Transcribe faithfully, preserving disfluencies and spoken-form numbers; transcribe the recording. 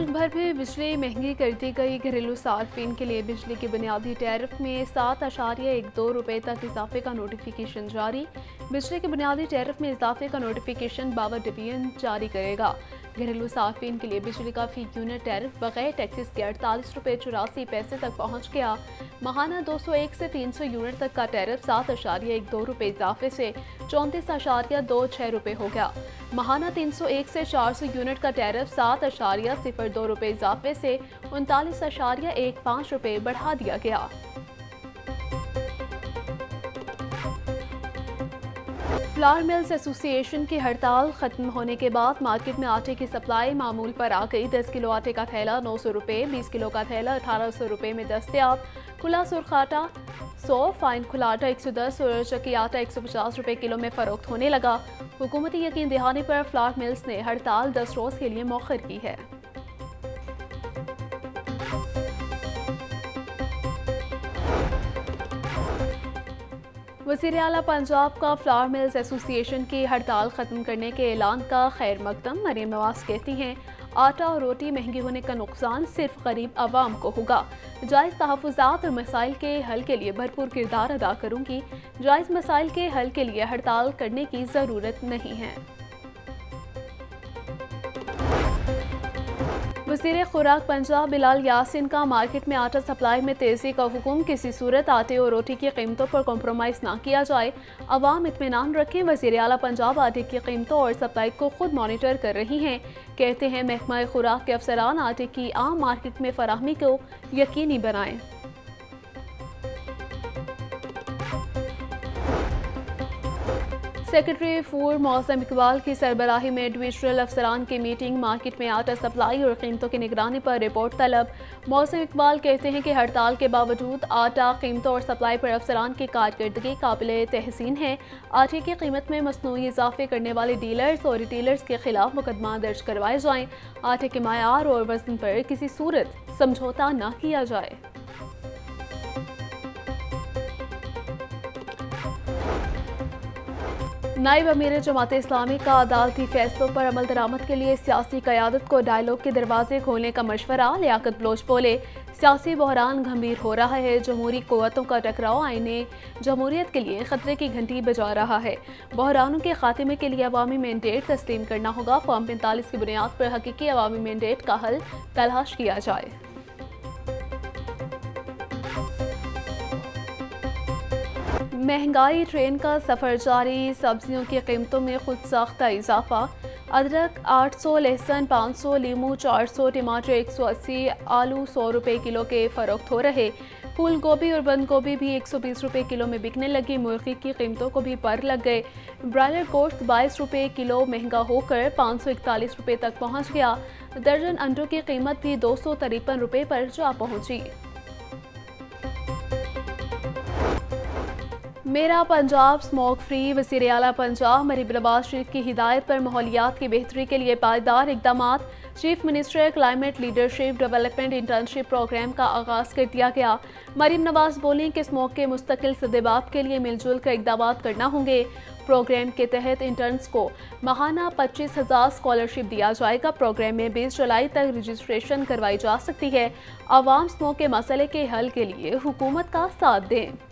मुल्क भर में बिजली महंगी कर दी गई। घरेलू सार्फिन के लिए बिजली के बुनियादी टैरिफ में सात अशारिया एक दो रुपये तक इजाफे का नोटिफिकेशन जारी। बिजली के बुनियादी टैरिफ में इजाफे का नोटिफिकेशन बावन डिवीजन जारी करेगा। घरेलू सार्फिन के लिए बिजली का फी यूनिट टैरिफ बगैर टैक्सेस के अड़तालीस रुपये चौरासी पैसे तक पहुँच गया। माहाना दो सौ एक से तीन सौ यूनिट तक का टैरिफ सात अशारिया एक दो रुपये इजाफे से चौंतीस अशारिया दो छः रुपये हो गया। माहाना तीन सौ एक से चार सौ यूनिट का टैरिफ सात अशारिया सिफर दो रुपये इजाफे से उनतालीस अशारिया एक पाँच रुपये बढ़ा दिया गया। फ्लावर मिल्स एसोसिएशन की हड़ताल खत्म होने के बाद मार्केट में आटे की सप्लाई मामूल पर आ गई। दस किलो आटे का थैला नौ सौ रुपये, बीस किलो का थैला अठारह सौ रुपये में दस्तियाब। खुला सुर्ख आटा सौ, फाइन खुला आटा एक सौ दस और चक्की आटा एक सौ पचास रुपये किलो में फरोख्त होने लगा। हुकूमती यकीन दहानी पर फ्लावर मिल्स ने हड़ताल दस रोज़ के लिए मौखर की है। वज़ीर आला पंजाब का फ्लावर मिल्स एसोसिएशन की हड़ताल ख़त्म करने के ऐलान का खैर मकदम। मरीम नवाज कहती हैं आटा और रोटी महंगी होने का नुकसान सिर्फ गरीब आवाम को होगा। जायज़ तहफ़्फ़ुज़ात और मसाइल के हल के लिए भरपूर किरदार अदा करूँगी। जायज़ मसाइल के हल के लिए हड़ताल करने की ज़रूरत नहीं है। वज़ीर खुराक पंजाब बिलाल यासिन का मार्केट में आटा सप्लाई में तेज़ी का हुक्म। किसी सूरत आटे और रोटी की कीमतों पर कॉम्प्रोमाइज़ ना किया जाए, अवाम इत्मीनान रखें। वज़ीर आला पंजाब आटे की कीमतों और सप्लाई को खुद मॉनिटर कर रही हैं। कहते हैं महकमा खुराक के अफसरान आटे की आम मार्केट में फराहमी को यकीनी बनाएं। सेक्रेटरी फूड मौसम इकबाल की सरबराही में डिविजनल अफसरान की मीटिंग। मार्केट में आटा सप्लाई और कीमतों की निगरानी पर रिपोर्ट तलब। मौसम इकबाल कहते हैं कि हड़ताल के बावजूद आटा कीमतों और सप्लाई पर अफसरान की कारकर्दगी काबिल तहसीन है। आटे की कीमत में मसनूई इजाफे करने वाले डीलर्स और रिटेलर्स के खिलाफ मुकदमा दर्ज करवाए जाएँ। आटे के मयार और वजन पर किसी सूरत समझौता न किया जाए। नायब अमीर जमात इस्लामी का अदालती फैसलों पर अमल दरामद के लिए सियासी क़यादत को डायलॉग के दरवाजे खोलने का मशवरा। लियाकत बलोच बोले सियासी बहरान गंभीर हो रहा है। जमहूरी क़ुव्वतों का टकराव आईने जमहूरियत के लिए खतरे की घंटी बजा रहा है। बहरानों के खात्मे के लिए अवामी मैंडेट तस्लीम करना होगा। फॉर्म पैंतालीस की बुनियाद पर हकीकी अवामी मैंडेट का हल तलाश किया जाए। महंगाई ट्रेन का सफ़र जारी। सब्जियों की कीमतों में खुद साख्ता इजाफा। अदरक आठ सौ, लहसुन पाँच सौ, लीमू चार सौ, टमाटर एक सौ अस्सी, आलू सौ रुपये किलो के फरोख्त हो रहे। फूल गोभी और बंद गोभी भी एक सौ बीस रुपये किलो में बिकने लगी। मुर्गी की कीमतों को भी पर लग गए। ब्रायलर गोश्त बाईस रुपये किलो महंगा होकर पाँच सौ इकतालीस रुपये तक पहुँच गया। दर्जन अंडों की कीमत भी दो सौ तिरपन रुपये पर जा पहुँची। मेरा पंजाब स्मोक फ्री। वज़ीर आला पंजाब मरीम नवाज शरीफ की हिदायत पर माहौलियात की बेहतरी के लिए पायदार इक़दामात। Chief minister climate leadership development internship programme का आगाज़ कर दिया गया। मरीम नवाज बोली कि स्मोक के मुस्तकिल सद्देबाब के लिए मिलजुल कर इक़दामात करना होंगे। प्रोग्राम के तहत इंटर्न्स को माहाना पच्चीस हज़ार स्कॉलरशिप दिया जाएगा। प्रोग्राम में बीस जुलाई तक रजिस्ट्रेशन करवाई जा सकती है। आवाम स्मोक के मसले के हल के लिए हुकूमत का साथ दें।